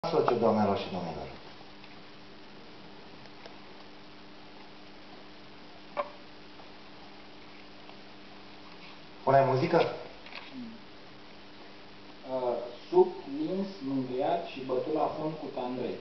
Soce, doamnelor și domnilor. Pune muzică? Sub, lins, mângâiat și bătut la fund cu tandrei.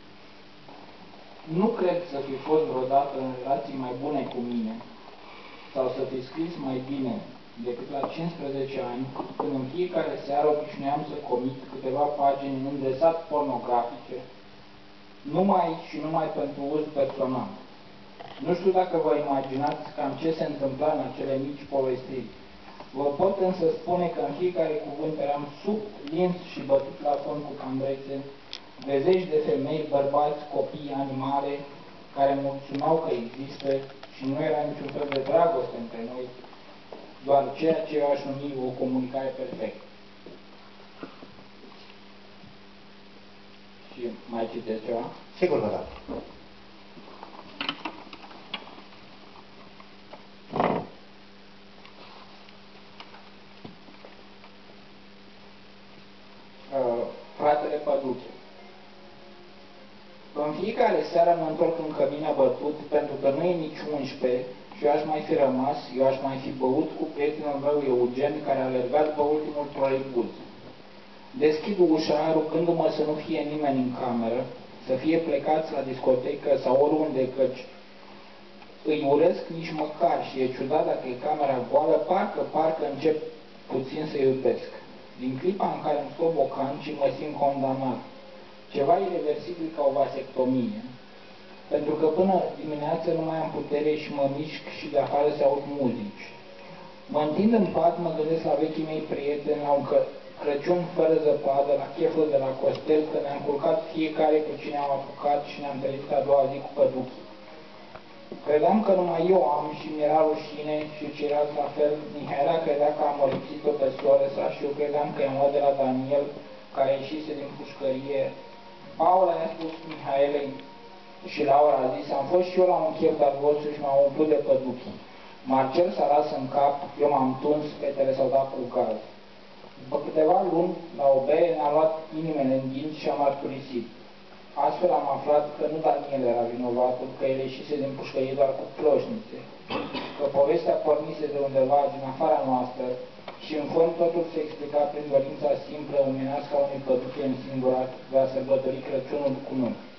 Nu cred să fi fost vreodată în relații mai bune cu mine sau să fi scris mai bine decât la 15 ani, când în fiecare seară obișnuiam să comit câteva pagini îndesat pornografice, numai și numai pentru uz personal. Nu știu dacă vă imaginați cam ce se întâmpla în acele mici povestiri. Vă pot însă spune că în fiecare cuvânt eram sub, lins și bătut la fund cu cambrețe de zeci de femei, bărbați, copii, animale, care mulțumeau că există și nu era niciun fel de dragoste între noi, doar ceea ce eu aș numi o comunicare perfectă. Și mai citesc ceva? Sigur că da. Fratele Păduche. În fiecare seară mă întorc în cămină bătut, pentru că nu e nici 11 și eu aș mai fi rămas, eu aș mai fi băut cu prietenul meu Eugen, care a alergat pe ultimul troleibuz. Deschid ușa, rugându-mă să nu fie nimeni în cameră, să fie plecați la discotecă sau oriunde, căci îi urăsc nici măcar și e ciudat dacă e camera goală, parcă încep puțin să iubesc. Din clipa în care îmi scot bocancii, mă simt condamnat. Ceva irreversibil ca o vasectomie. Pentru că până dimineață nu mai am putere și mă mișc și de afară se aud muzici. Mă întind în pat, mă gândesc la vechii mei prieteni, la un Crăciun fără zăpadă, la cheful de la Costel, că ne-am culcat fiecare cu cine am apucat și ne-am trezit a doua zi cu Păduchi. Credeam că numai eu am și mi-era rușine și ceilalți la fel. Mihaela credea că am lipsit-o pe soră sa și eu credeam că i-am luat de la Daniel, care ieșise din pușcărie. Paula i-a spus Mihaelei și Laura a zis, am fost și eu la un chef de-al vostru și m-am umplut de Păduchi. Marcel s-a ras în cap, eu m-am tuns, fetele s-au dat cu gaz. După câteva luni, la o bere, ne-a luat inimile în dinți și am mărturisit. Astfel am aflat că nu Daniel era vinovatul, că el ieșise din pușcărie doar cu ploșnițe, că povestea pornise de undeva din afara noastră și în fond totul se explica prin dorința simplă, omenească a unui Păduche însingurat de a sărbători Crăciunul cu noi.